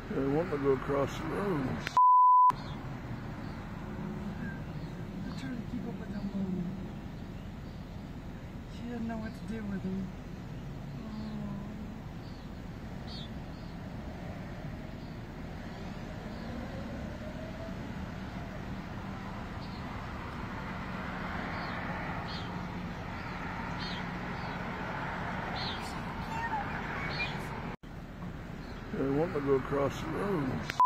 They want to go across the road. I'm trying to keep up with them. She doesn't know what to do with them. They want to go across the road.